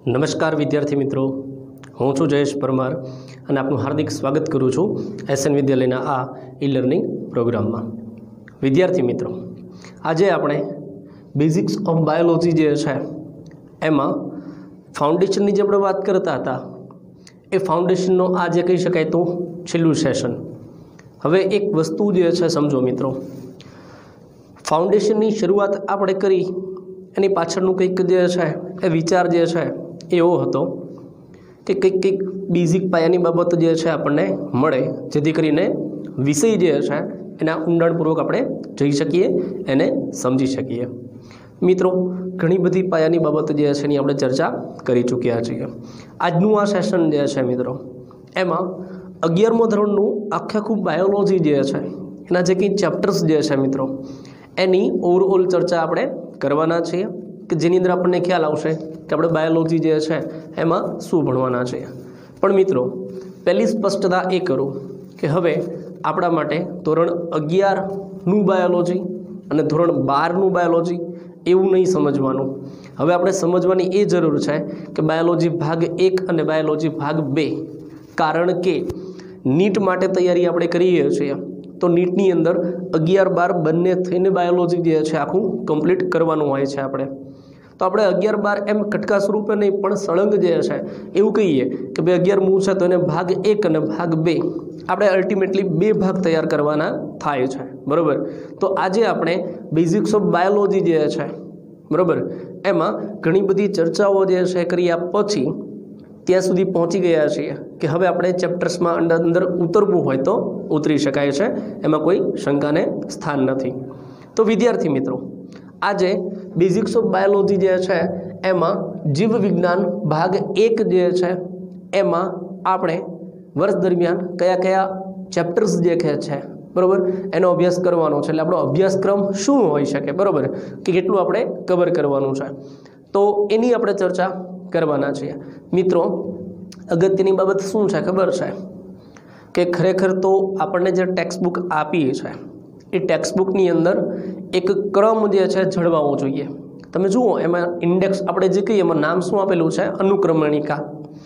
नमस्कार विद्यार्थी मित्रों, हूँ छूँ जयेश परमार અને આપનું હાર્દિક સ્વાગત કરું છું એસએન વિદ્યાલયના આ ઈ લર્નિંગ પ્રોગ્રામમાં। વિદ્યાર્થી મિત્રો, આજે આપણે બેઝિક્સ ઓફ બાયોલોજી જે છે એમાં ફાઉન્ડેશનની જે આપણે વાત કરતા હતા એ ફાઉન્ડેશનનો આ જે કહી શકાય તો છેલ્લું સેશન। હવે એક વસ્તુ જે છે સમજો મિત્રો, ફાઉન્ડેશનની શરૂઆત આપણે કરી એની પાછળનું કંઈક જે છે એ વિચાર જે છે એવો હતો કે કંઈક બેઝિક પાયાની બાબત જે છે આપણને મળે, જેથી કરીને વિષય જે છે એના ઊંડાણપૂર્વક આપણે જઈ શકીએ, એને સમજી શકીએ। મિત્રો, ઘણી બધી પાયાની બાબત જે છે એની આપણે ચર્ચા કરી ચૂક્યા છીએ। આજનું આ સેશન જે છે મિત્રો, એમાં 11મો ધોરણનું આખું બાયોલોજી જે છે એના જે કંઈ ચેપ્ટર્સ જે છે મિત્રો એની ઓવરઓલ ચર્ચા આપણે કરવાના છીએ કે જેની અંદર આપણને ખ્યાલ આવશે કે આપણે બાયોલોજી જે છે એમાં શું ભણવાના છીએ। પણ મિત્રો, પહેલી સ્પષ્ટતા એ કરું કે હવે આપણા માટે ધોરણ 11નું બાયોલોજી અને ધોરણ 12નું બાયોલોજી એવું નહીં સમજવાનું। હવે આપણે સમજવાની એ જરૂર છે કે બાયોલોજી ભાગ 1 અને બાયોલોજી ભાગ 2, કારણ કે નીટ માટે તૈયારી આપણે કરીએ છીએ તો નીટની અંદર 11-12 બંને થઈને બાયોલોજી જે છે આખું કમ્પ્લીટ કરવાનું હોય છે આપણે। તો આપણે 11-12 એમ કટકા સ્વરૂપે નહીં પણ સળંગ જે છે એવું કહીએ કે ભાઈ 11મું છે તો એને ભાગ 1 અને ભાગ 2 આપણે અલ્ટિમેટલી 2 ભાગ તૈયાર કરવાના થાય છે, બરાબર। તો આજે આપણે બેઝિક્સ ઓફ બાયોલોજી જે છે, બરાબર, એમાં ઘણી બધી ચર્ચાઓ જે છે કર્યા પછી ત્યાં સુધી પહોંચી ગયા છીએ કે હવે આપણે ચેપ્ટર્સમાં અંદર ઉતરવું હોય તો ઉતરી શકાય છે, એમાં કોઈ શંકાને સ્થાન નથી। તો વિદ્યાર્થી મિત્રો, આજે બેઝિક્સ ઓફ બાયોલોજી જે છે એમાં જીવ વિજ્ઞાન ભાગ 1 જે છે એમાં આપણે વર્ષ દરમિયાન કયા કયા ચેપ્ટર્સ જે છે, બરાબર, એનો અભ્યાસ કરવાનો છે। એટલે આપણો અભ્યાસક્રમ શું હોઈ શકે, બરાબર, કે કેટલું આપણે કવર કરવાનું છે, તો એની આપણે ચર્ચા કરવાના છીએ। મિત્રો, અગત્યની બાબત શું છે ખબર છે કે ખરેખર તો આપણને જે ટેક્સ્ટ બુક આપી છે એ ટેક્સ્ટ બુકની અંદર એક ક્રમ જે છે જળવાવો જોઈએ। તમે જુઓ એમાં ઇન્ડેક્સ આપણે જે કહીએ એમાં નામ શું આપેલું છે, અનુક્રમણિકા।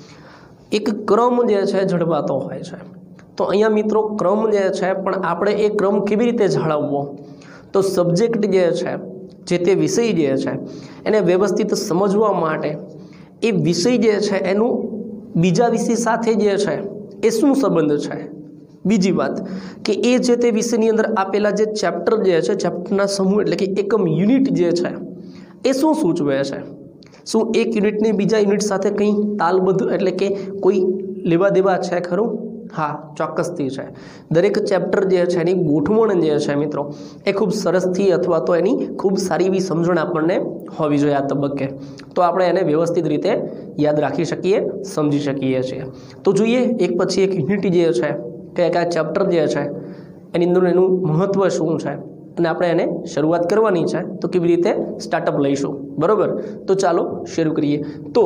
એક ક્રમ જે છે જળવાતો હોય છે। તો અહીંયા મિત્રો ક્રમ જે છે, પણ આપણે એ ક્રમ કેવી રીતે જાળવવો, તો સબ્જેક્ટ જે છે, જે તે વિષય જે છે એને વ્યવસ્થિત સમજવા માટે એ વિષય જે છે એનું બીજા વિષય સાથે જે છે એ શું સંબંધ છે। બીજી વાત કે એ જે તે વિષયની અંદર આપેલા જે ચેપ્ટર જે છે, ચેપ્ટરના સમૂહ એટલે કે એકમ યુનિટ જે છે એ શું સૂચવે છે। શું એક યુનિટની બીજા યુનિટ સાથે કંઈ તાલબદ્ધ એટલે કે કોઈ લેવા દેવા છે ખરું? હા, ચોક્કસથી છે। દરેક ચેપ્ટર જે છે એની ગોઠવણ જે છે મિત્રો એ ખૂબ સરસથી અથવા તો એની ખૂબ સારી એવી સમજણ આપણને હોવી જોઈએ આ તબક્કે, તો આપણે એને વ્યવસ્થિત રીતે યાદ રાખી શકીએ, સમજી શકીએ છીએ। તો જોઈએ એક પછી એક યુનિટ જે છે, કયા કયા ચેપ્ટર જે છે એની અંદર એનું મહત્ત્વ શું છે અને આપણે એને શરૂઆત કરવાની છે તો કેવી રીતે સ્ટાર્ટઅપ લઈશું, બરાબર। તો ચાલો શરૂ કરીએ। તો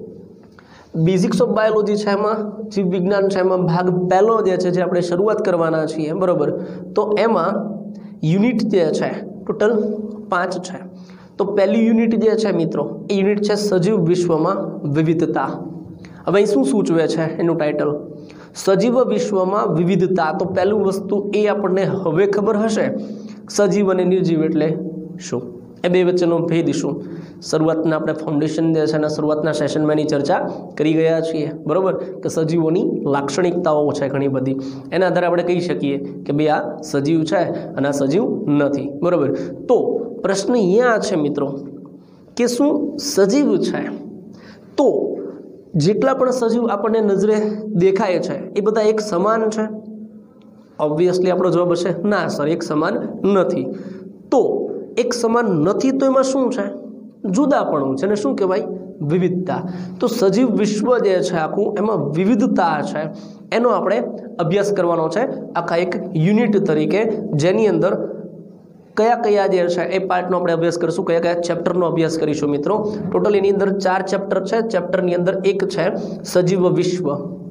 બેઝિક્સ ઓફ બાયોલોજી છે એમાં જીવ વિજ્ઞાન છે એમાં ભાગ પહેલો જે છે જે આપણે શરૂઆત કરવાના છીએ, બરાબર। તો એમાં યુનિટ જે છે ટોટલ 5 છે। તો પહેલી યુનિટ જે છે મિત્રો એ યુનિટ છે સજીવ વિશ્વમાં વિવિધતા। હવે અહીં શું સૂચવે છે એનું ટાઇટલ, સજીવ વિશ્વમાં વિવિધતા। તો પહેલું વસ્તુ એ આપણને હવે ખબર હશે, સજીવ અને નિર્જીવ એટલે શું, એ બે વચ્ચેનો ભેદ શું। શરૂઆતના આપણે ફાઉન્ડેશન જે છે એના શરૂઆતના સેશનમાં એની ચર્ચા કરી ગયા છીએ, બરાબર, કે સજીવોની લાક્ષણિકતાઓ છે ઘણી બધી, એના આધારે આપણે કહી શકીએ કે ભાઈ આ સજીવ છે અને આ સજીવ નથી, બરાબર। તો પ્રશ્ન અહીંયા છે મિત્રો કે શું સજીવ છે, તો જેટલા પણ સજીવ આપણને નજરે દેખાય છે એ બધા એક સમાન છે? ઓબ્વિયસલી આપણો જવાબ હશે ના સર, એક સમાન નથી। તો એક સમાન નથી તો એમાં શું છે? જુદાપણું છે, ને શું કહેવાય? વિવિધતા। તો સજીવ વિશ્વ જે છે આખું એમાં વિવિધતા છે, એનો આપણે અભ્યાસ કરવાનો છે આખા એક યુનિટ તરીકે, જેની અંદર કયા કયા જે છે એ પાર્ટનો આપણે અભ્યાસ કરીશું, કયા કયા ચેપ્ટરનો અભ્યાસ કરીશું મિત્રો। ટોટલ એની અંદર 4 ચેપ્ટર છે। ચેપ્ટરની અંદર એક છે સજીવ વિશ્વ,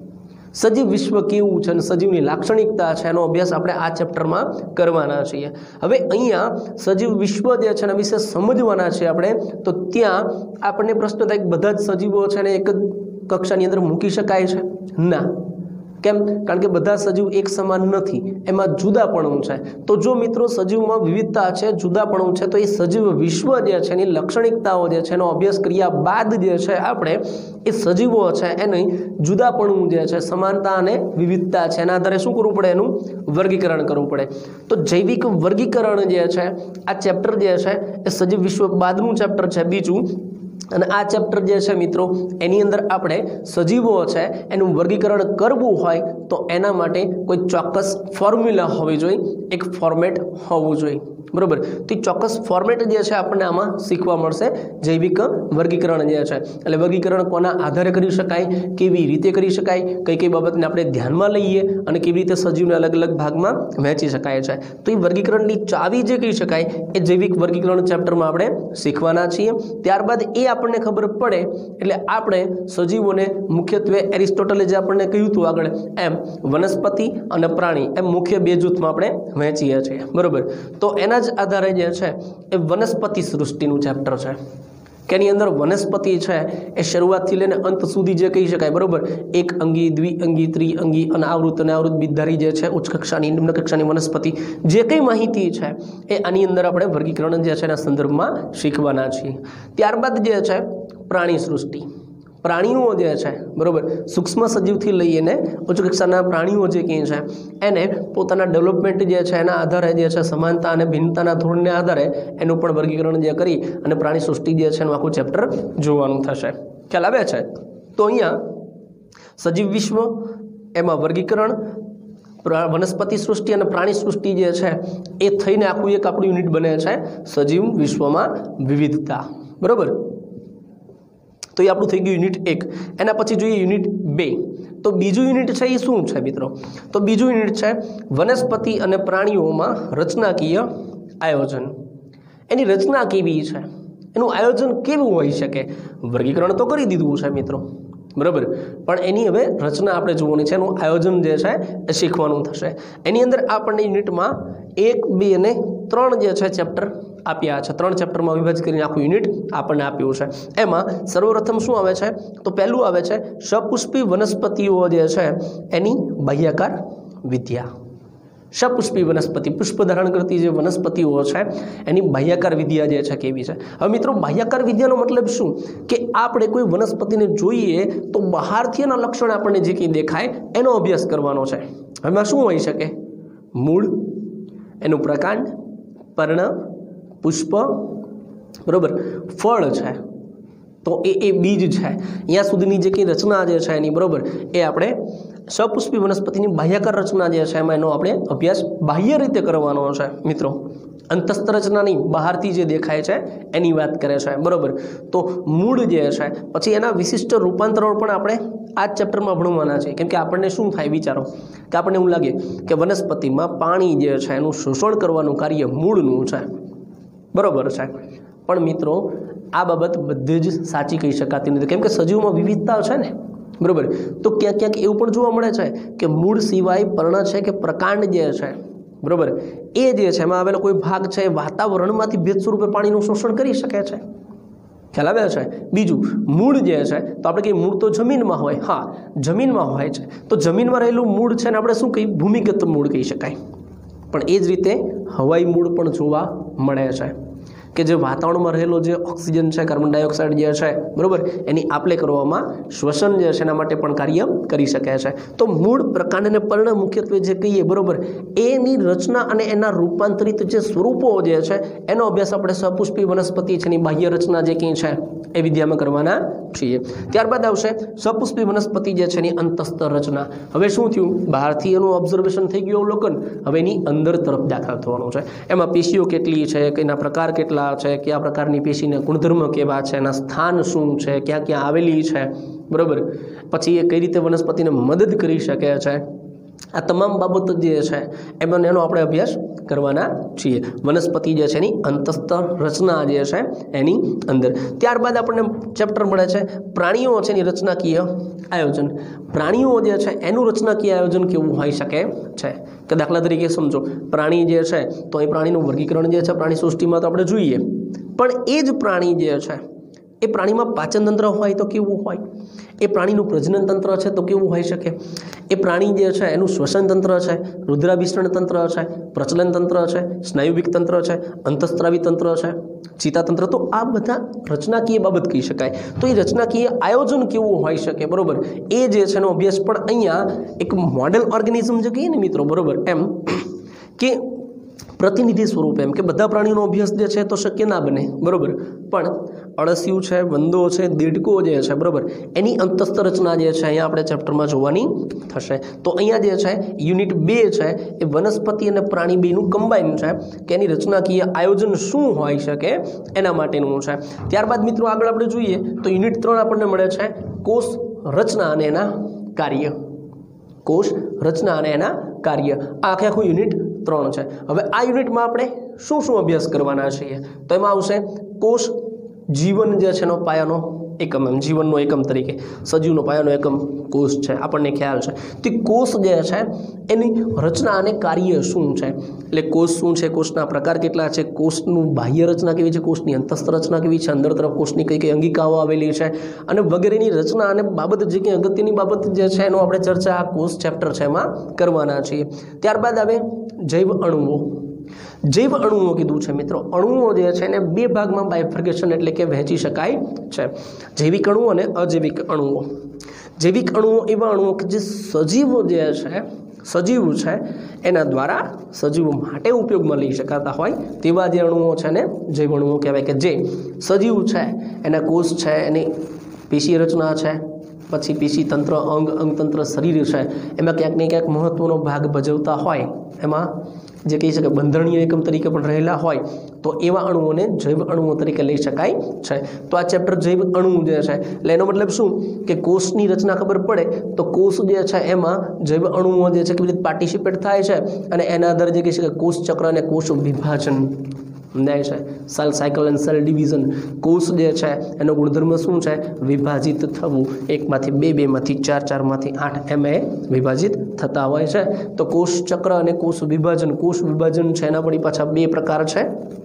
સજીવ વિશ્વ કેવું છે અને સજીવની લાક્ષણિકતા છે એનો અભ્યાસ આપણે આ ચેપ્ટરમાં કરવાના છીએ। હવે અહીંયા સજીવ વિશ્વ જે છે એના વિશે સમજવાના છે આપણે, તો ત્યાં આપણને પ્રશ્ન થાય કે બધા જ સજીવો છે ને એક જ કક્ષાની અંદર મૂકી શકાય છે? ના। કેમ? કારણ કે બધા સજીવ એક સમાન નથી, એમાં જુદાપણું છે। તો જો મિત્રો સજીવમાં વિવિધતા છે, જુદાપણું છે, તો એ સજીવ વિશ્વ જે છે એની લાક્ષણિકતાઓ જે છે એનો અભ્યાસ કર્યા બાદ જે છે આપણે એ સજીવો છે એની જુદાપણું જે છે, સમાનતા અને વિવિધતા છે, એના આધારે શું કરવું પડે? એનું વર્ગીકરણ કરવું પડે। તો જૈવિક વર્ગીકરણ જે છે આ ચેપ્ટર જે છે એ સજીવ વિશ્વ બાદનું ચેપ્ટર છે બીજું। અને આ ચેપ્ટર જે છે મિત્રો એની અંદર આપણે સજીવો છે એનું વર્ગીકરણ કરવું હોય તો એના માટે કોઈ ચોક્કસ ફોર્મ્યુલા હોવી જોઈએ, એક ફોર્મેટ હોવું જોઈએ, બરાબર? તો ચોક્કસ ફોર્મેટ જે છે આપણને આમાં શીખવા મળશે જૈવિક વર્ગીકરણ જે છે। એટલે વર્ગીકરણ કોના આધારે કરી શકાય, કેવી રીતે કરી શકાય, કઈ કઈ બાબતને આપણે ધ્યાનમાં લઈએ અને કેવી રીતે સજીવને અલગ અલગ ભાગમાં વહેંચી શકાય છે, તો એ વર્ગીકરણની ચાવી જે કહી શકાય એ જૈવિક વર્ગીકરણ ચેપ્ટરમાં આપણે શીખવાના છીએ। ત્યારબાદ એ આપણને ખબર પડે એટલે આપણે સજીવોને મુખ્યત્વે એરિસ્ટોટલે જે આપણને કહ્યું હતું આગળ એમ વનસ્પતિ અને પ્રાણી એમ મુખ્ય બે જૂથમાં આપણે વહેંચીએ છીએ, બરાબર? તો એના જ આધારે જે છે એ વનસ્પતિ સૃષ્ટિનું ચેપ્ટર છે કે એની અંદર વનસ્પતિ છે એ શરૂઆતથી લઈને અંત સુધી જે કહી શકાય, બરાબર? એક અંગી, દ્વિઅંગી, ત્રિઅંગી, અનાવૃત અને આવૃત બીજધારી જે છે, ઉચ્ચ કક્ષાની, નિમ્ન કક્ષાની વનસ્પતિ, જે કંઈ માહિતી છે એ આની અંદર આપણે વર્ગીકરણ જે છે એના સંદર્ભમાં શીખવાના છીએ। ત્યારબાદ જે છે પ્રાણી સૃષ્ટિ, પ્રાણીઓ જે છે, બરાબર, સૂક્ષ્મ સજીવથી લઈને ઉચ્ચ કક્ષાના પ્રાણીઓ જે કંઈ છે એને પોતાના ડેવલપમેન્ટ જે છે એના આધારે જે છે સમાનતા અને ભિન્નતાના ધોરણને આધારે એનું પણ વર્ગીકરણ જે કરી અને પ્રાણી સૃષ્ટિ જે છે એનું આખું ચેપ્ટર જોવાનું થશે। ખ્યાલ આવે છે? તો અહીંયા સજીવ વિશ્વ, એમાં વર્ગીકરણ, વનસ્પતિ સૃષ્ટિ અને પ્રાણી સૃષ્ટિ જે છે એ થઈને આખું એક આપણું યુનિટ બને છે સજીવ વિશ્વમાં વિવિધતા, બરાબર? તો એ આપણું થઈ ગયું યુનિટ 1। એના પછી જોઈએ યુનિટ 2। તો બીજું યુનિટ છે એ શું છે મિત્રો? તો બીજું યુનિટ છે વનસ્પતિ અને પ્રાણીઓમાં રચનાકીય આયોજન। એની રચના કેવી છે, એનું આયોજન કેવું હોઈ શકે? વર્ગીકરણ તો કરી દીધું છે મિત્રો, બરાબર, પણ એની હવે રચના આપણે જોવાની છે, એનું આયોજન જે છે એ શીખવાનું થશે। એની અંદર આપણને યુનિટમાં 1, 2 અને 3 જે છે ચેપ્ટર આપ્યા છે, 3 ચેપ્ટરમાં વિભાજિત કરીને આખું યુનિટ આપણને આપ્યું છે। એમાં સર્વપ્રથમ શું આવે છે? તો પહેલું આવે છે સપુષ્પી વનસ્પતિઓ જે છે એની બાહ્યાકાર વિદ્યા। સપુષ્પી વનસ્પતિ, પુષ્પ ધારણ કરતી જે વનસ્પતિઓ છે એની બાહ્યાકાર વિદ્યા જે છે કેવી છે? હવે મિત્રો બાહ્યાકાર વિદ્યાનો મતલબ શું? કે આપણે કોઈ વનસ્પતિને જોઈએ તો બહારથી એના લક્ષણ આપણને જે કંઈ દેખાય એનો અભ્યાસ કરવાનો છે। એમાં શું હોઈ શકે? મૂળ, એનું પ્રકાંડ, પર્ણ, પુષ્પ, બરાબર, ફળ છે તો એ બીજ છે, અહીંયા સુધીની જે કંઈ રચના જે છે એની, બરાબર, એ આપણે સપુષ્પી વનસ્પતિની બાહ્યાકાર રચના જે છે એમાં એનો આપણે અભ્યાસ બાહ્ય રીતે કરવાનો છે મિત્રો। અંતસ્થ રચના નહીં, બહારથી જે દેખાય છે એની વાત કરે છે, બરાબર? તો મૂળ જે છે, પછી એના વિશિષ્ટ રૂપાંતરણ પણ આપણે આ જ ચેપ્ટરમાં ભણવાના છે। કેમ કે આપણને શું થાય વિચારો કે આપણને એવું લાગે કે વનસ્પતિમાં પાણી જે છે એનું શોષણ કરવાનું કાર્ય મૂળનું છે, બરાબર છે, પણ મિત્રો આ બાબત બધી જ સાચી કહી શકાતી નથી, કેમ કે સજીવમાં વિવિધતા છે ને, બરાબર? તો ક્યાંક ક્યાંક એવું પણ જોવા મળે છે કે મૂળ સિવાય પર્ણ છે કે પ્રકાંડ જે છે, બરાબર, એ જે છે એમાં આવેલો કોઈ ભાગ છે વાતાવરણમાંથી ભેજ સ્વરૂપે પાણીનું શોષણ કરી શકે છે। ખ્યાલ આવે છે? બીજું મૂળ જે છે તો આપણે કહીએ મૂળ તો જમીનમાં હોય, હા જમીનમાં હોય છે, તો જમીનમાં રહેલું મૂળ છે ને આપણે શું કહીએ? ભૂમિગત મૂળ કહી શકાય। પણ એ જ રીતે હવાઈ મૂળ પણ જોવા મળે છે કે જે વાતાવરણમાં રહેલો જે ઓક્સિજન છે, કાર્બન ડાયોક્સાઇડ જે છે, બરાબર, એની આપલે કરવામાં શ્વસન જે છે એના માટે પણ કાર્ય કરી શકે છે। તો મૂળ, પ્રકાંડ અને પર્ણ મુખ્યત્વે જે કહીએ, બરાબર, એની રચના અને એના રૂપાંતરિત જે સ્વરૂપો જે છે એનો અભ્યાસ આપણે સપુષ્પી વનસ્પતિ છે એની બાહ્ય રચના જે કંઈ છે એ વિદ્યામાં કરવાના છીએ। ત્યારબાદ આવશે સપુષ્પી વનસ્પતિ જે છે એની અંતસ્થ રચના। હવે શું થયું? બહારથી એનું ઓબ્ઝર્વેશન થઈ ગયું, અવલોકન, હવે એની અંદર તરફ દાખલ થવાનું છે। એમાં પેશીઓ કેટલી છે, એના પ્રકાર કેટલા છે, કયા પ્રકારની પેશીના ગુણધર્મ કેવા છે, એના સ્થાન શું છે, ક્યાં ક્યાં આવેલી છે, બરાબર, પછી એ કઈ રીતે વનસ્પતિને મદદ કરી શકે છે, આ તમામ બાબતો જે છે એનો આપણે અભ્યાસ કરવાના છીએ વનસ્પતિ જે છે એની અંતસ્તર રચના જે છે એની અંદર। ત્યારબાદ આપણને ચેપ્ટર મળે છે પ્રાણીઓ છે એની રચનાકીય આયોજન। પ્રાણીઓ જે છે એનું રચનાકીય આયોજન કેવું હોઈ શકે છે કે દાખલા તરીકે સમજો પ્રાણી જે છે તો એ પ્રાણીનું વર્ગીકરણ જે છે પ્રાણી સૃષ્ટિમાં તો આપણે જોઈએ, પણ એ જ પ્રાણી જે છે એ પ્રાણીમાં પાચન તંત્ર હોય તો કેવું હોય, એ પ્રાણીનું પ્રજનન તંત્ર છે તો કેવું હોઈ શકે, એ પ્રાણી જે છે એનું શ્વસન તંત્ર છે, રુદ્રાભિસરણ તંત્ર છે, પ્રચલન તંત્ર છે, સ્નાયુવિક તંત્ર છે, અંતઃસ્ત્રાવી તંત્ર છે, ચેતાતંત્ર, તો આ બધા રચનાકીય બાબત કહી શકાય। તો એ રચનાકીય આયોજન કેવું હોઈ શકે, બરોબર, એ જે છે એનો અભ્યાસ પણ અહીંયા એક મોડેલ ઓર્ગેનિઝમ જે કહીએ ને મિત્રો, બરોબર, એમ કે પ્રતિનિધિ સ્વરૂપ એમ કે બધા પ્રાણીઓનો અભ્યાસ જે છે તો શક્ય ના બને, બરોબર, પણ અળસિયું છે, વંદો છે, દેડકો જે છે, બરોબર, એની અંતસ્થ રચના જે છે અહીંયા આપણે ચેપ્ટરમાં જોવાની થશે। તો અહીંયા જે છે યુનિટ 2 છે એ વનસ્પતિ અને પ્રાણી બેનું કમ્બાઈન છે કે એની રચનાકીય આયોજન શું હોઈ શકે એના માટેનું છે। ત્યારબાદ મિત્રો આગળ આપણે જોઈએ તો યુનિટ 3 આપણને મળે છે કોષ રચના અને એના કાર્ય। કોષ રચના અને એના કાર્ય આ આખું યુનિટ 3 છે। હવે આ યુનિટમાં આપણે શું શું અભ્યાસ કરવાના છીએ તો એમાં આવશે કોષ જીવન જે છે એનો પાયાનો એકમ, એમ જીવનનો એકમ તરીકે સજીવનો પાયાનો એકમ કોષ છે, આપણને ખ્યાલ છે। તે કોષ જે છે એની રચના અને કાર્ય શું છે, એટલે કોષ શું છે, કોષના પ્રકાર કેટલા છે, કોષનું બાહ્ય રચના કેવી છે, કોષની અંતસ્થ રચના કેવી છે, અંદર તરફ કોષની કઈ કઈ અંગિકાઓ આવેલી છે અને વગેરેની રચના અને બાબત જે કંઈ અગત્યની બાબત જે છે એનો આપણે ચર્ચા આ કોષ ચેપ્ટર છે એમાં કરવાના છીએ। ત્યારબાદ આવે જૈવ અણુઓ। જૈવ અણુઓ કીધું છે મિત્રો, અણુઓ જે છે એને 2 ભાગમાં બાયફર્કેશન એટલે કે વહેંચી શકાય છે, જૈવિક અણુઓ અને અજૈવિક અણુઓ। જૈવિક અણુઓ એવા અણુઓ કે જે સજીવો જે છે, સજીવ છે એના દ્વારા સજીવો માટે ઉપયોગમાં લઈ શકાતા હોય તેવા જે અણુઓ છે ને જૈવ અણુઓ કહેવાય, કે જે સજીવ છે એના કોષ છે, એની પેશી રચના છે, પછી પેશી તંત્ર, અંગતંત્ર, શરીર છે એમાં ક્યાંક ને ક્યાંક મહત્વનો ભાગ ભજવતા હોય, એમાં જે કહી શકાય બંધારણીય એકમ તરીકે પણ રહેલા હોય તો એવા અણુઓને જૈવ અણુઓ તરીકે લઈ શકાય છે। તો આ ચેપ્ટર જૈવ અણુ જે છે એટલે એનો મતલબ શું કે કોષની રચના ખબર પડે તો કોષ જે છે એમાં જૈવ અણુઓ જે છે કેવી રીતે પાર્ટિસિપેટ થાય છે અને એના આધારે જે કહી શકાય કોષ ચક્ર અને કોષ વિભાજન સમજાય છે, cell cycle and cell division. કોષ જે છે એનો ગુણધર્મ શું છે, વિભાજિત થવું, 1 માંથી 2, 2 માંથી 4, 4 માંથી 8 એમ એ વિભાજિત થતા હોય છે। તો કોષ ચક્ર અને કોષ વિભાજન છે એના વળી પાછા 2 પ્રકાર છે,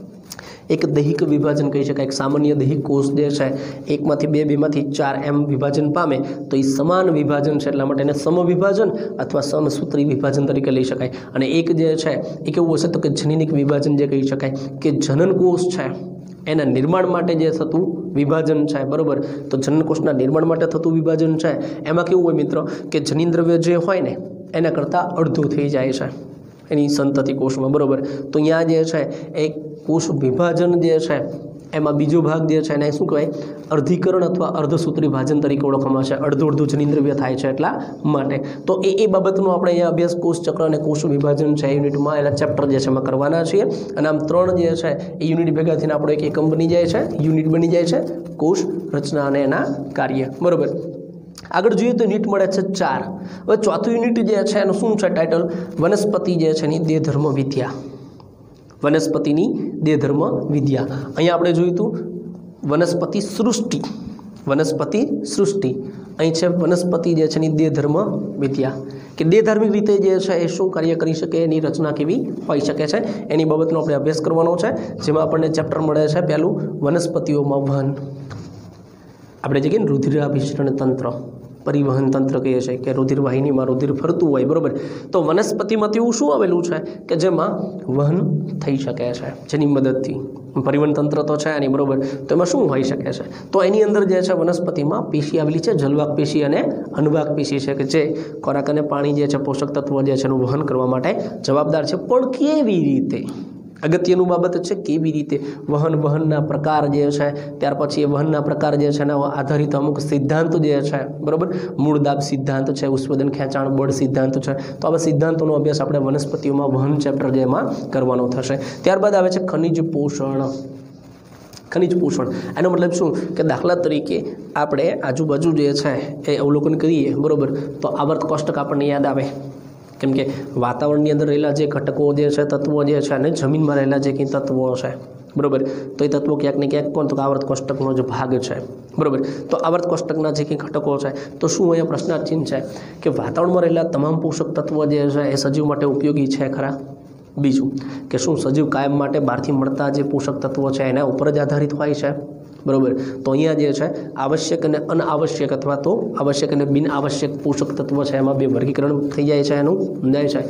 એક દૈહિક વિભાજન કહી શકાય, એક સામાન્ય દૈહિક કોષ જે છે 1 માંથી 2, 2 માંથી 4 એમ વિભાજન પામે તો એ સમાન વિભાજન છે એટલા માટે એને સમવિભાજન અથવા સમસૂત્રી વિભાજન તરીકે લઈ શકાય। અને એક જે છે એ કેવું હશે તો કે જનનિક વિભાજન જે કહી શકાય કે જનન કોષ છે એના નિર્માણ માટે જે થતું વિભાજન છે, બરોબર, તો જનનકોષના નિર્માણ માટે થતું વિભાજન છે એમાં કેવું હોય મિત્રો કે જનીન્દ્રવ્ય જે હોય ને એના કરતાં અડધું થઈ જાય છે એની સંતતિ કોષમાં, બરોબર, તો અહીંયા જે છે એ કોષ વિભાજન જે છે એમાં બીજો ભાગ જે છે એને શું કહેવાય અર્ધીકરણ અથવા અર્ધસૂત્રી વિભાજન તરીકે ઓળખવામાં છે, અડધું જનીન્દ્રવ્ય થાય છે એટલા માટે। તો એ બાબતનો આપણે અહીંયા અભ્યાસ કોષ ચક્ર અને કોષ વિભાજન છે યુનિટમાં એના ચેપ્ટર જે છે એમાં કરવાના છીએ અને આમ 3 જે છે એ યુનિટ ભેગા થઈને આપણો એક એકમ બની જાય છે, યુનિટ બની જાય છે કોષ રચના અને એના કાર્ય, બરોબર। આગળ જોઈએ તો યુનિટ મળે છે 4। હવે ચોથું યુનિટ જે છે એનું શું છે ટાઇટલ, વનસ્પતિ જે છે એની દેહધર્મ વિદ્યા। વનસ્પતિની દેહધર્મ વિદ્યા અહીંયા આપણે જોયું હતું વનસ્પતિ સૃષ્ટિ, વનસ્પતિ સૃષ્ટિ, અહીં છે વનસ્પતિ જે છે એની દેહધર્મ વિદ્યા કે દેહધાર્મિક રીતે જે છે એ શું કાર્ય કરી શકે, એની રચના કેવી હોઈ શકે છે એની બાબતનો આપણે અભ્યાસ કરવાનો છે, જેમાં આપણને ચેપ્ટર મળે છે પહેલું વનસ્પતિઓમાં વહન। આપણે જે કહીએ ને રુધિરાભિસરણ તંત્ર, પરિવહન તંત્ર કહીએ છીએ કે રુધિર વાહિનીમાં રુધિર ફરતું હોય, બરોબર, તો વનસ્પતિમાં તેવું શું આવેલું છે કે જેમાં વહન થઈ શકે છે જેની મદદથી પરિવહન તંત્ર તો છે એની, બરોબર, તો એમાં શું હોઈ શકે છે તો એની અંદર જે છે વનસ્પતિમાં પેશી આવેલી છે, જલવાક પેશી અને અનુવાક પેશી છે કે જે ખોરાક અને પાણી જે છે પોષક તત્વો જે છે એનું વહન કરવા માટે જવાબદાર છે। પણ કેવી રીતે, અગત્યનું બાબત છે કેવી રીતે વહનના પ્રકાર જે છે, ત્યાર પછી એ વહનના પ્રકાર જે છે એના આધારિત અમુક સિદ્ધાંત જે છે, બરોબર, મૂળ દાબ સિદ્ધાંત છે, ઉત્પાદન ખેંચાણ બળ સિદ્ધાંત છે, તો આવા સિદ્ધાંતોનો અભ્યાસ આપણે વનસ્પતિઓમાં વહન ચેપ્ટર જેમાં કરવાનો થશે। ત્યારબાદ આવે છે ખનિજ પોષણ। ખનિજ પોષણ એનો મતલબ શું કે દાખલા તરીકે આપણે આજુબાજુ જે છે એ અવલોકન કરીએ, બરોબર, તો આવર્ત કોષ્ટક આપણને યાદ આવે કેમ કે વાતાવરણની અંદર રહેલા જે ઘટકો જે છે, તત્વો જે છે, અને જમીનમાં રહેલા જે કંઈ તત્વો છે, બરાબર, તો એ તત્વો ક્યાંક ને ક્યાંક કોણ, તો આવર્ત કોષ્ટકનો જે ભાગ છે, બરાબર. તો આવર્ત કોષ્ટકના જે કંઈ ઘટકો છે, તો શું અહીંયા પ્રશ્નાર્થ છે કે વાતાવરણમાં રહેલા તમામ પોષક તત્વો જે છે એ સજીવ માટે ઉપયોગી છે ખરા? બીજું કે શું સજીવ કાયમ માટે બહારથી મળતા જે પોષક તત્વો છે એના ઉપર જ આધારિત હોય છે, બરાબર. તો અહીંયા જે છે આવશ્યક અને અનાવશ્યક અથવા તો આવશ્યક અને બિન આવશ્યક પોષક તત્વો છે એમાં બે વર્ગીકરણ થઈ જાય છે, એનું સમજાય છે.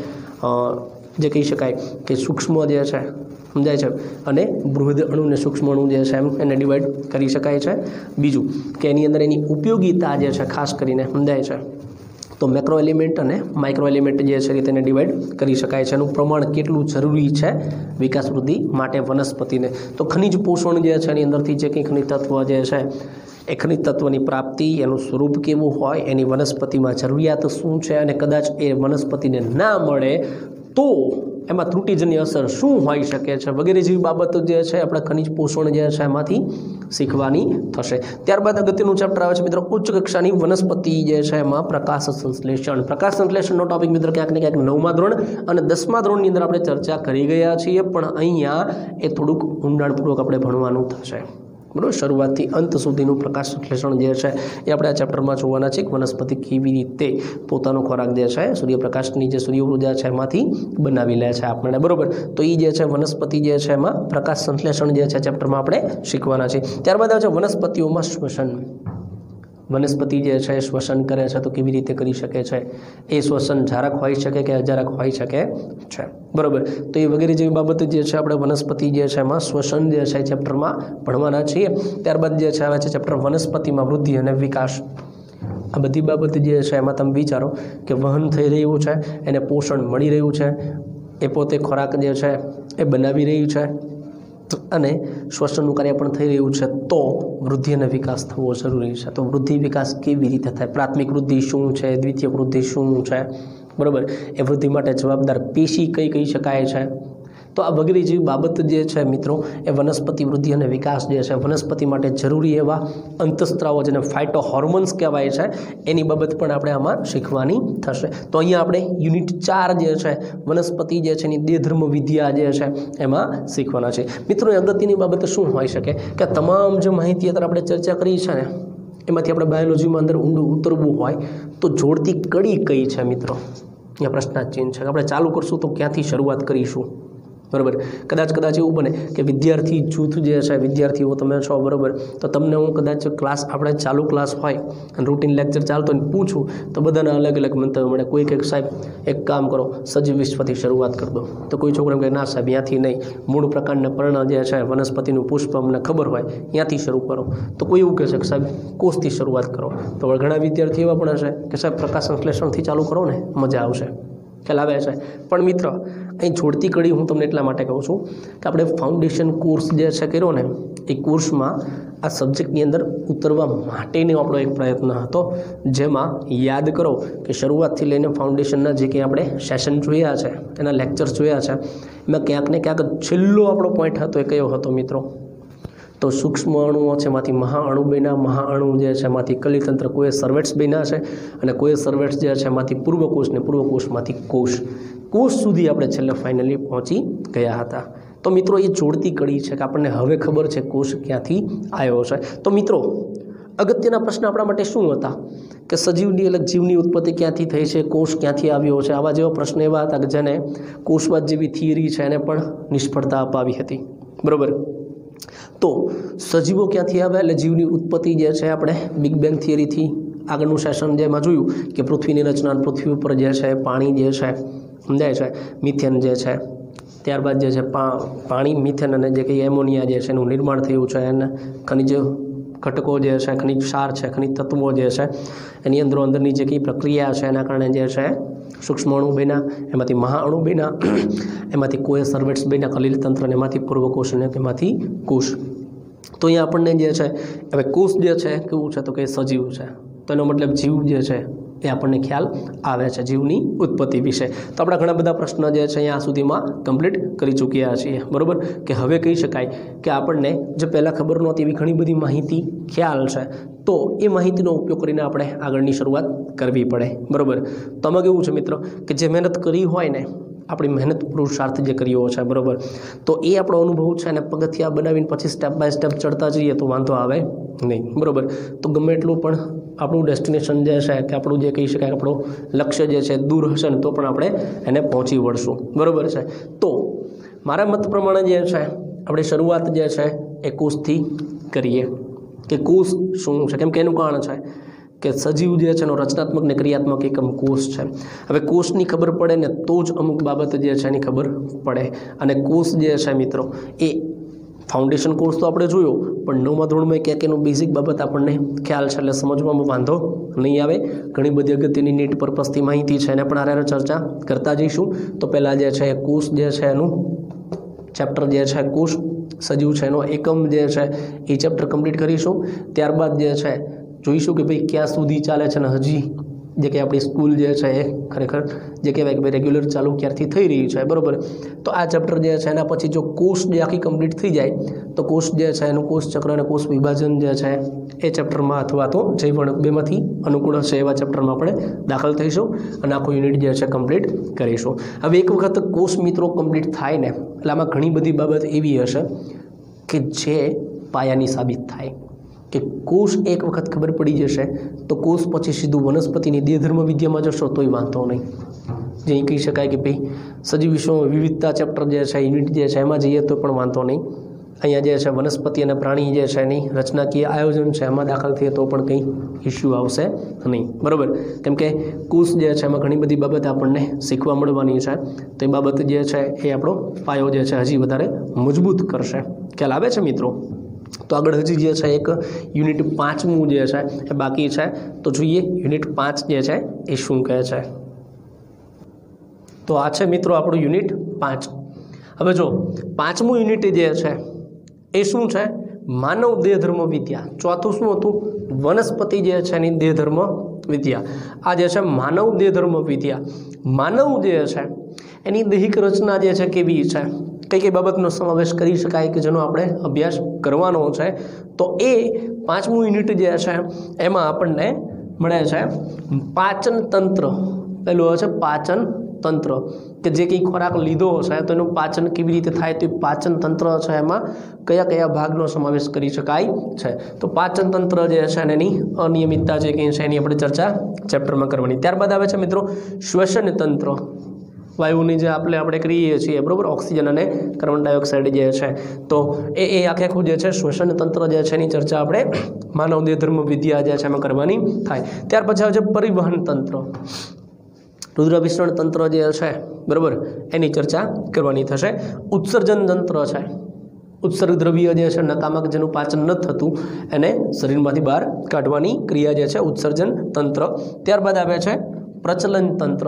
જે કહી શકાય કે સૂક્ષ્મ જે છે, સમજાય છે, અને બૃહદ અણુને સૂક્ષ્મ અણુ જે છે એને ડિવાઈડ કરી શકાય છે. બીજું કે એની અંદર એની ઉપયોગિતા જે છે ખાસ કરીને સમજાય છે, તો મેક્રો એલિમેન્ટ અને માઇક્રો એલિમેન્ટ જે છે તેને ડિવાઈડ કરી શકાય છે. એનું પ્રમાણ કેટલું જરૂરી છે વિકાસ વૃદ્ધિ માટે વનસ્પતિને, તો ખનિજ પોષણ જે છે એની અંદરથી જે કંઈ ખનિજ તત્વ જે છે એ ખનિજ તત્વની પ્રાપ્તિ, એનું સ્વરૂપ કેવું હોય, એની વનસ્પતિમાં જરૂરિયાત શું છે, અને કદાચ એ વનસ્પતિને ના મળે તો એમાં ત્રુટિજન્ય અસર શું હોઈ શકે છે, વગેરે જેવી બાબતો જે છે આપણા ખનિજ પોષણ જે છે એમાંથી શીખવાની થશે. ત્યારબાદ અગત્યનું ચેપ્ટર આવે છે મિત્રો ઉચ્ચ કક્ષાની વનસ્પતિ જે છે એમાં પ્રકાશ સંશ્લેષણ. પ્રકાશ સંશ્લેષણનો ટોપિક મિત્રો ક્યાંક ને ક્યાંક 9મા ધોરણ અને 10મા ધોરણની અંદર આપણે ચર્ચા કરી ગયા છીએ, પણ અહીંયા એ થોડુંક ઊંડાણપૂર્વક આપણે ભણવાનું થશે, બરાબર. શરૂઆતથી અંત સુધીનું પ્રકાશ સંશ્લેષણ જે છે એ આપણે આ ચેપ્ટરમાં જોવાના છે. વનસ્પતિ કેવી રીતે પોતાનો ખોરાક જે છે સૂર્યપ્રકાશની જે સૂર્ય ઉર્જા છે એમાંથી બનાવી લે છે આપણને, બરાબર. તો એ જે છે વનસ્પતિ જે છે એમાં પ્રકાશ સંશ્લેષણ જે છે ચેપ્ટરમાં આપણે શીખવાના છે. ત્યારબાદ આવે છે વનસ્પતિઓમાં શ્વસન. વનસ્પતિ જે છે શ્વસન કરે છે તો કેવી રીતે કરી શકે છે, એ શ્વસન જારક હોઈ શકે કે અજારક હોઈ શકે છે, બરાબર. તો એ વગેરે જેવી બાબત જે છે આપણે વનસ્પતિ જે છે એમાં શ્વસન જે છે ચેપ્ટરમાં ભણવાના છીએ. ત્યારબાદ જે છે આવે છે ચેપ્ટર વનસ્પતિમાં વૃદ્ધિ અને વિકાસ. આ બધી બાબત જે છે એમાં તમે વિચારો કે વહન થઈ રહ્યું છે, એને પોષણ મળી રહ્યું છે, એ પોતે ખોરાક જે છે એ બનાવી રહ્યું છે, અને શ્વસનનું કાર્ય પણ થઈ રહ્યું છે, તો વૃદ્ધિ અને વિકાસ થવો જરૂરી છે. તો વૃદ્ધિ વિકાસ કેવી રીતે થાય, પ્રાથમિક વૃદ્ધિ શું છે, દ્વિતીય વૃદ્ધિ શું છે, બરાબર. એ વૃદ્ધિ માટે જવાબદાર પેશી કઈ કહી શકાય છે. તો આ વગેરે જેવી બાબત જે છે મિત્રો એ વનસ્પતિ વૃદ્ધિ અને વિકાસ જે છે વનસ્પતિ માટે જરૂરી એવા અંતઃસ્ત્રાવો જેને ફાઇટો હોર્મોન્સ કહેવાય છે એની બાબત પણ આપણે આમાં શીખવાની થશે. તો અહીંયા આપણે યુનિટ 4 જે છે વનસ્પતિ જે છે એની દેહધર્મ વિદ્યા જે છે એમાં શીખવાના છે. મિત્રો અગત્યની બાબત શું હોઈ શકે કે તમામ જે માહિતી અત્યારે આપણે ચર્ચા કરી છે ને એમાંથી આપણે બાયોલોજીમાં અંદર ઊંડું ઉતરવું હોય તો જોડતી કડી કઈ છે મિત્રો, અહીંયા પ્રશ્નાર્થ છે. આપણે ચાલુ કરશું તો ક્યાંથી શરૂઆત કરીશું, બરાબર. કદાચ એવું બને કે વિદ્યાર્થી જૂથ જે છે, વિદ્યાર્થીઓ તમે છો, બરાબર, તો તમને હું કદાચ ક્લાસ આપણે ચાલુ ક્લાસ હોય અને રૂટીન લેક્ચર ચાલતો હોય પૂછું તો બધાના અલગ અલગ મંતવ્ય મળે. કોઈ કંઈક સાહેબ એક કામ કરો સજીવ વિશ્વથી શરૂઆત કરી દો, તો કોઈ છોકરો એમ કહે ના સાહેબ ત્યાંથી નહીં, મૂળ પ્રકારના પર્ણ જે છે વનસ્પતિનું પુષ્પ અમને ખબર હોય ત્યાંથી શરૂ કરો. તો કોઈ એવું કહે છે કે સાહેબ કોષથી શરૂઆત કરો. તો ઘણા વિદ્યાર્થી એવા પણ હશે કે સાહેબ પ્રકાશ સંશ્લેષણથી ચાલુ કરો ને મજા આવશે, ખ્યાલ આવે છે. પણ મિત્ર અહીં જોડતી કડી હું તમને એટલા માટે કહું છું કે આપણે ફાઉન્ડેશન કોર્સ જે છે કર્યો ને એ કોર્સમાં આ સબ્જેક્ટની અંદર ઉતરવા માટેનો આપણો એક પ્રયત્ન હતો, જેમાં યાદ કરો કે શરૂઆતથી લઈને ફાઉન્ડેશનના જે કંઈ આપણે સેશન જોયા છે, એના લેક્ચર્સ જોયા છે, એમાં ક્યાંક ને ક્યાંક છેલ્લો આપણો પોઈન્ટ હતો એ કયો હતો મિત્રો, તો સૂક્ષ્મ અણુઓ છે એમાંથી મહાઅણુ બન્યા, મહાઅણુ જે છે એમાંથી કલીતંત્ર કોઈ સર્વેટ્સ બન્યા છે, અને કોઈ સર્વેટ્સ જે છે એમાંથી પૂર્વકોષ ને પૂર્વકોષમાંથી કોષ સુધી આપણે છેલ્લે ફાઇનલી પહોંચી ગયા હતા. તો મિત્રો એ જોડતી કડી છે કે આપણને હવે ખબર છે કોષ ક્યાંથી આવ્યો છે. તો મિત્રો અગત્યના પ્રશ્ન આપણા માટે શું હતા કે સજીવની અલગ જીવની ઉત્પત્તિ ક્યાંથી થઈ છે, કોષ ક્યાંથી આવ્યો છે, આવા જેવા પ્રશ્ન એવા હતા કે જેને કોષવાદ જેવી થિયરી છે એને પણ નિષ્ફળતા અપાવી હતી, બરાબર. તો સજીવો ક્યાંથી આવ્યા એટલે જીવની ઉત્પત્તિ જે છે આપણે બિગ બેંગ થિયરીથી આગળનું સેશન જેમાં જોયું કે પૃથ્વીની રચના, પૃથ્વી ઉપર જે છે પાણી જે છે સમજાય છે, મિથેન જે છે, ત્યારબાદ જે છે પાણી, મિથેન અને જે કંઈ એમોનિયા જે છે એનું નિર્માણ થયું છે, અને ખનિજ ઘટકો જે છે, ખનિજ ક્ષાર છે, ખનિજ તત્વો જે છે એની અંદરની જે કંઈ પ્રક્રિયા છે એના કારણે જે છે સૂક્ષ્મ અણુ બન્યા, એમાંથી મહાઅણુ બન્યા, એમાંથી કોઈ સર્વેટ્સ બન્યા, ખલીલતંત્ર, અને એમાંથી પૂર્વકોષ અને તેમાંથી કોષ. તો અહીંયા આપણને જે છે હવે કોષ જે છે કેવું છે તો કે સજીવ છે, તો એનો મતલબ જીવ જે છે એ આપણને ખ્યાલ આવે છે જીવની ઉત્પત્તિ વિશે। તો આપણા ઘણા બધા પ્રશ્ન જે છે અહીંયા સુધીમાં કમ્પ્લીટ કરી ચૂક્યા છીએ, બરાબર। કે હવે કહી શકાય કે આપણને જે પહેલાં ખબર નહોતી એવી ઘણી બધી માહિતી ખ્યાલ છે, તો એ માહિતીનો ઉપયોગ કરીને આપણે આગળની શરૂઆત કરવી પડે, બરાબર। તો આમાં કેવું છે મિત્રો કે જે મહેનત કરી હોય ને, આપણી મહેનત પુરુષાર્થ જે કર્યો છે, બરાબર, તો એ આપણો અનુભવ છે ને પગથિયા બનાવીને પછી સ્ટેપ બાય સ્ટેપ ચડતા જઈએ તો વાંધો આવે નહીં, બરાબર। તો ગમે એટલું પણ આપણું ડેસ્ટિનેશન જે છે કે આપણું જે કહી શકાય આપણું લક્ષ્ય જે છે દૂર હશે ને તો પણ આપણે એને પહોંચી વળશું, બરાબર છે। તો મારા મત પ્રમાણે જે છે આપણે શરૂઆત જે છે એ કોષથી કરીએ કે કોષ શું છે, કેમ કે એનું કારણ છે કે સજીવ જે છે એનો રચનાત્મક ને ક્રિયાત્મક એકમ કોષ છે। હવે કોષની ખબર પડે ને તો જ અમુક બાબત જે છે એની ખબર પડે, અને કોષ જે છે મિત્રો એ ફાઉન્ડેશન કોર્સ તો આપણે જોયો, પણ 9મા ધોરણમાં ક્યાંક એનું બેઝિક બાબત આપણને ખ્યાલ છે એટલે સમજવામાં વાંધો નહીં આવે। ઘણી બધી અગત્યની નીટ પર્પઝથી માહિતી છે એને પણ આરે ચર્ચા કરતા જઈશું। તો પહેલાં જે છે કોષ જે છે એનું ચેપ્ટર જે છે કોષ સજીવ છે એનો એકમ જે છે એ ચેપ્ટર કમ્પ્લીટ કરીશું। ત્યારબાદ જે છે જોઈશું કે ભાઈ ક્યાં સુધી ચાલે છે ને હજી જે કે આપણી સ્કૂલ જે છે એ ખરેખર જે કહેવાય કે ભાઈ રેગ્યુલર ચાલુ ક્યારથી થઈ રહી છે, બરાબર। તો આ ચેપ્ટર જે છે એના પછી જો કોષ જે આખી કમ્પ્લીટ થઈ જાય તો કોષ જે છે એનું કોષ ચક્ર અને કોષ વિભાજન જે છે એ ચેપ્ટરમાં અથવા તો જે પણ બેમાંથી અનુકૂળ હશે એવા ચેપ્ટરમાં આપણે દાખલ થઈશું અને આખું યુનિટ જે છે કમ્પ્લીટ કરીશું। હવે એક વખત કોષ મિત્રો કમ્પ્લીટ થાય ને એટલે આમાં ઘણી બધી બાબત એવી હશે કે જે પાયાની સાબિત થાય કે કોષ એક વખત ખબર પડી જશે તો કોષ પછી સીધું વનસ્પતિની દેહધર્મ વિદ્યામાં જશો તોય વાંધો નહીં। જે કહી શકાય કે ભાઈ સજીવ વિશ્વમાં વિવિધતા ચેપ્ટર જે છે યુનિટ જે છે એમાં જઈએ તો પણ વાંધો નહીં। અહીંયા જે છે વનસ્પતિ અને પ્રાણી જે છે એની રચનાકીય આયોજન છે એમાં દાખલ થઈએ તો પણ કંઈ ઇસ્યુ આવશે નહીં, બરાબર। કેમ કે કોષ જે છે એમાં ઘણી બધી બાબત આપણને શીખવા મળવાની છે, તો એ બાબત જે છે એ આપણો પાયો જે છે હજી વધારે મજબૂત કરશે। ખ્યાલ આવે છે મિત્રો? તો આગળ હજી જે છે એક યુનિટ 5મું જે છે એ બાકી છે, તો જોઈએ યુનિટ 5 જે છે એ શું કહે છે। તો આ છે મિત્રો આપણું યુનિટ 5। હવે જો 5મું યુનિટ જે છે એ શું છે? માનવ દેહધર્મ વિદ્યા। ચોથું શું હતું? વનસ્પતિ જે છે એની દેહધર્મ વિદ્યા। આ જે છે માનવ દેહધર્મ વિદ્યા। માનવ જે છે એની દૈહિક રચના જે છે કેવી છે, કઈ કઈ બાબતનો સમાવેશ કરી શકાય કે જેનો આપણે અભ્યાસ કરવાનો છે, તો એ 5મું યુનિટ જે છે એમાં આપણને મળે છે પાચન તંત્ર। પહેલું છે પાચન તંત્ર કે જે કંઈ ખોરાક લીધો છે તો એનું પાચન કેવી રીતે થાય, તો એ પાચન તંત્ર છે એમાં કયા કયા ભાગનો સમાવેશ કરી શકાય છે। તો પાચન તંત્ર જે છે એની અનિયમિતતા જે કંઈ છે એની આપણે ચર્ચા ચેપ્ટરમાં કરવાની। ત્યારબાદ આવે છે મિત્રો શ્વસન તંત્ર। વાયુની જે આપણે કરીએ છીએ, બરાબર, ઓક્સિજન અને કાર્બન ડાયોક્સાઇડ જે છે તો એ આખું જે છે શ્વસન તંત્ર જે છે એની ચર્ચા આપણે માનવ દેહધર્મ વિદ્યા જે છે એમાં કરવાની થાય। ત્યાર પછી આવે છે પરિવહન તંત્ર। રુદ્રાભિસરણ તંત્ર જે છે, બરાબર, એની ચર્ચા કરવાની થશે। ઉત્સર્જન તંત્ર છે, ઉત્સર્ગ દ્રવ્ય જે છે નકામક જેનું પાચન ન થતું એને શરીરમાંથી બહાર કાઢવાની ક્રિયા જે છે ઉત્સર્જન તંત્ર। ત્યારબાદ આવે છે પ્રચલન તંત્ર।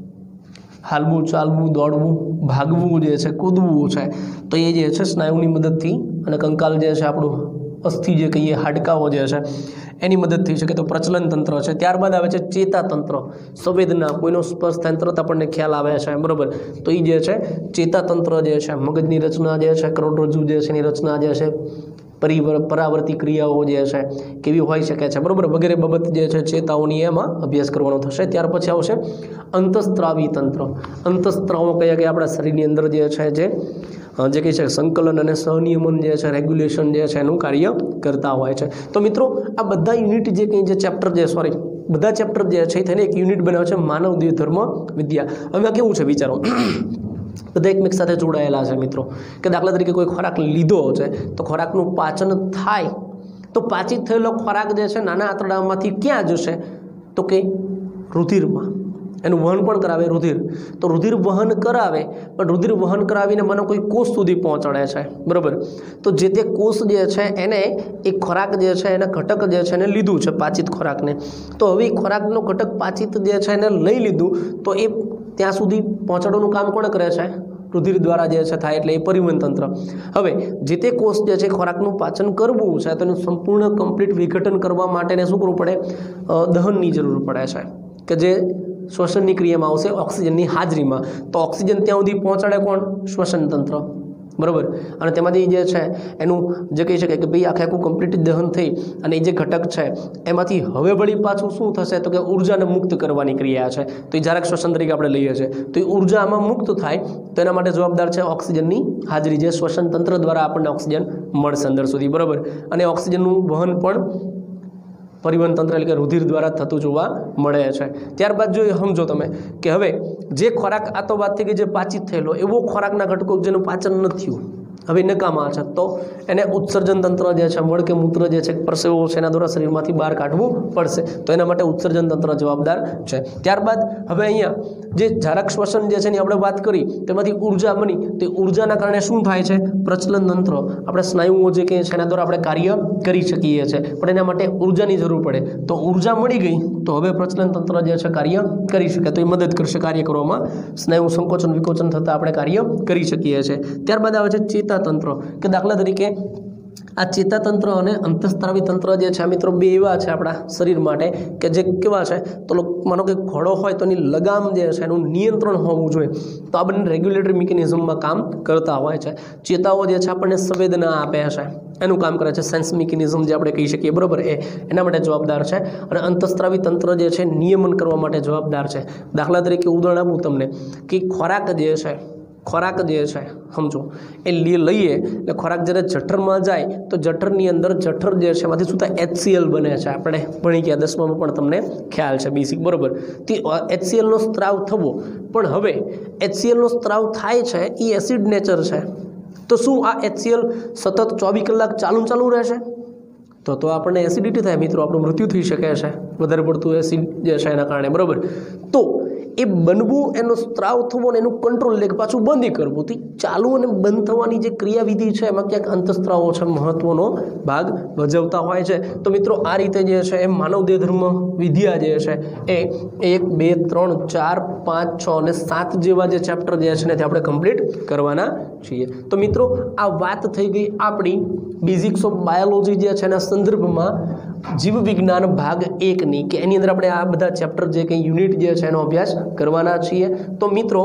હાલવું, ચાલવું, દોડવું, ભાગવું જે છે, કૂદવું છે, તો એ જે છે સ્નાયુની મદદથી અને કંકાલ જે છે આપણું અસ્થિ જે કહીએ હાડકાઓ જે છે એની મદદ થઈ શકે, તો પ્રચલન તંત્ર છે। ત્યારબાદ આવે છે ચેતા તંત્ર। સંવેદના, કોઈનો સ્પર્શ થાય તરત આપણને ખ્યાલ આવે છે, બરાબર, તો એ જે છે ચેતા તંત્ર જે છે મગજની રચના જે છે કરોડરજ્જુ જે છે એની રચના જે છે પરાવર્તી ક્રિયાઓ જે છે કેવી હોઈ શકે છે, બરાબર, વગેરે બાબત જે છે ચેતાઓની એમાં અભ્યાસ કરવાનો થશે। ત્યાર પછી આવશે અંતઃસ્ત્રાવી તંત્ર। અંતઃસ્ત્રાવો કયા કે આપણા શરીરની અંદર જે છે જે કહે છે સંકલન અને સહનિયમન જે છે રેગ્યુલેશન જે છે એનું કાર્ય કરતા હોય છે। તો મિત્રો આ બધા યુનિટ જે કંઈ જે ચેપ્ટર જે બધા ચેપ્ટર જે છે તેને એક યુનિટ બનાવે છે માનવ દેહધર્મ વિદ્યા। હવે કેવું છે વિચારો, બધા એકમેક સાથે જોડાયેલા છે મિત્રો, કે દાખલા તરીકે કોઈ ખોરાક લીધો છે તો ખોરાકનું પાચન થાય તો પાચિત થયેલો ખોરાક જે છે નાના આંતરડામાંથી ક્યાં જશે, તો કે રુધિરમાં, એનું વહન પણ કરાવે રુધિર, તો રુધિર વહન કરાવે પણ રુધિર વહન કરાવીને મને કોઈ કોષ સુધી પહોંચાડે છે, બરાબર, તો જે તે કોષ જે છે એને એક ખોરાક જે છે એના ઘટક જે છે એને લીધું છે પાચિત ખોરાકને, તો હવે ખોરાકનો ઘટક પાચિત જે છે એને લઈ લીધું તો એ ત્યાં સુધી પહોંચાડવાનું કામ કોણ કરે છે? રુધિર દ્વારા જે છે થાય, એટલે એ પરિવહન તંત્ર। હવે જે તે કોષ જે છે ખોરાકનું પાચન કરવું છે તો એનું સંપૂર્ણ કમ્પ્લીટ વિઘટન કરવા માટે શું કરવું પડે? દહનની જરૂર પડે છે, કે જે શ્વસનની ક્રિયામાં આવશે ઓક્સિજનની હાજરીમાં, તો ઓક્સિજન ત્યાં સુધી પહોંચાડે કોણ? શ્વસન તંત્ર, બરાબર. અને તેમાંથી જે છે એનું જે કહી શકાય કે ભાઈ આખે આખું કમ્પ્લીટ દહન થઈ અને એ જે ઘટક છે એમાંથી હવે વળી પાછું શું થશે તો કે ઉર્જાને મુક્ત કરવાની ક્રિયા છે, તો એ જરાક શ્વસન તરીકે આપણે લઈએ છીએ. તો એ ઉર્જા આમાં મુક્ત થાય તો એના માટે જવાબદાર છે ઓક્સિજનની હાજરી, જે શ્વસન તંત્ર દ્વારા આપણને ઓક્સિજન મળશે અંદર સુધી, બરાબર. અને ઓક્સિજનનું વહન પણ પરિવહન તંત્ર એટલે કે રુધિર દ્વારા થતું જોવા મળે છે. ત્યારબાદ જો સમજો તમે કે હવે જે ખોરાક, આ તો વાત થઈ ગઈ જે પાચિત થયેલો, એવો ખોરાકના ઘટકો જેનું પાચન નથી થયું, હવે નકામા છે, તો એને ઉત્સર્જન તંત્ર જે છે, મળ કે મૂત્ર જે છે, પરસેવો છે, એના દ્વારા શરીરમાંથી બહાર કાઢવું પડશે, તો એના માટે ઉત્સર્જન તંત્ર જવાબદાર છે. ત્યારબાદ હવે અહીંયા જે જરાક શ્વસન જે છે એની આપણે વાત કરી, તેમાંથી ઉર્જા બની, તે ઉર્જાના કારણે શું થાય છે? પ્રચલન તંત્ર, આપણે સ્નાયુઓ જે કહીએ છીએ એના દ્વારા આપણે કાર્ય કરી શકીએ છીએ, પણ એના માટે ઉર્જાની જરૂર પડે. તો ઉર્જા મળી ગઈ તો હવે પ્રચલન તંત્ર જે છે કાર્ય કરી શકે, તો એ મદદ કરશે કાર્ય કરવામાં, સ્નાયુ સંકોચન વિકોચન થતાં આપણે કાર્ય કરી શકીએ છીએ. ત્યારબાદ આવે છે ચેતાતંત્ર, કે દાખલા તરીકે આ ચેતાતંત્ર અને અંતઃસ્ત્રાવી તંત્ર જે છે મિત્રો બે એવા છે આપણા શરીર માટે કે જે કેવા છે, તો માનો કે ઘોડો હોય તો એની લગામ જે છે એનું નિયંત્રણ હોવું જોઈએ, તો આ બંને રેગ્યુલેટરી મિકેનિઝમમાં કામ કરતા હોય છે. ચેતાઓ જે છે આપણને સંવેદના આપે છે, એનું કામ કરે છે, સેન્સ મિકેનિઝમ જે આપણે કહી શકીએ, બરાબર, એના માટે જવાબદાર છે. અને અંતઃસ્ત્રાવી તંત્ર જે છે નિયમન કરવા માટે જવાબદાર છે. દાખલા તરીકે ઉદાહરણ આપું તમને કે ખોરાક જે છે સમજો એ લઈએ એટલે ખોરાક જ્યારે જઠરમાં જાય તો જઠરની અંદર જઠર જે છે એમાંથી શું થાય? HCl બને છે, આપણે ભણી ગયા 10મામાં પણ તમને ખ્યાલ છે બેસિક, બરાબર. તે HClનો સ્ત્રાવ થવો, પણ હવે HClનો સ્ત્રાવ થાય છે એ એસિડ નેચર છે, તો શું આ HCl સતત 24 કલાક ચાલુ રહેશે? તો આપણને એસિડિટી થાય મિત્રો, આપણું મૃત્યુ થઈ શકે છે વધારે પડતું એસિડ જે છે એના કારણે, બરાબર. તો એ બનવું, એનો સ્ત્રાવ થવો અને એનું કંટ્રોલ એટલે પાછું બંધ કરવું, તે ચાલુ અને બંધ થવાની જે ક્રિયાવિધિ છે એમાં ક્યાંક અંતઃસ્ત્રાવો છે મહત્વનો ભાગ ભજવતા હોય છે. તો મિત્રો આ રીતે જે છે એ માનવ દેહ ધર્મ વિદ્યા જે છે એ 1, 2, 3, 4, 5, 6 અને 7 જેવા જે ચેપ્ટર જે છે ને તે આપણે કમ્પ્લીટ કરવાના છીએ. તો મિત્રો આ વાત થઈ ગઈ આપણી બેઝિક્સ ઓફ બાયોલોજી જે છે એના સંદર્ભમાં જીવ વિજ્ઞાન ભાગ 1ની, કે એની અંદર આપણે આ બધા ચેપ્ટર જે કંઈ યુનિટ જે છે એનો અભ્યાસ કરવાના છીએ. તો મિત્રો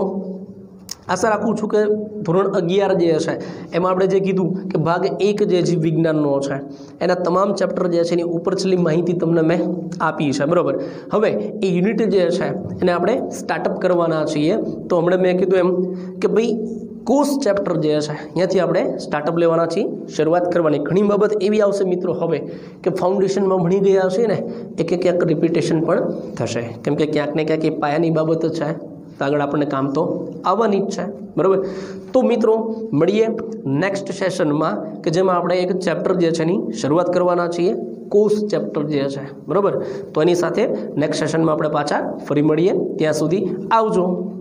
આશા રાખું છું કે ધોરણ 11 જે છે એમાં આપણે જે કીધું કે ભાગ 1 જે જીવ વિજ્ઞાનનો છે એના તમામ ચેપ્ટર જે છે એની ઉપર છેલ્લી માહિતી તમને મેં આપી છે, બરાબર. હવે એ યુનિટ જે છે એને આપણે સ્ટાર્ટઅપ કરવાના છીએ. તો હમણાં મેં કીધું એમ કે ભાઈ કોષ ચેપ્ટર જે છે અહીંયાથી આપણે સ્ટાર્ટઅપ લેવાના છીએ, શરૂઆત કરવાની. ઘણી બાબત એવી આવશે મિત્રો હવે કે ફાઉન્ડેશનમાં ભણી ગયા હશે ને એ ક્યાંક રિપીટેશન પણ થશે, કેમ કે ક્યાંક ને ક્યાંક એ પાયાની બાબત છે, આગળ આપણને કામ તો આવવાની જ છે, બરાબર. તો મિત્રો મળીએ નેક્સ્ટ સેશનમાં કે જેમાં આપણે એક ચેપ્ટર જે છે એની શરૂઆત કરવાના છીએ, કોષ ચેપ્ટર જે છે, બરાબર. તો એની સાથે નેક્સ્ટ સેશનમાં આપણે પાછા ફરી મળીએ, ત્યાં સુધી આવજો.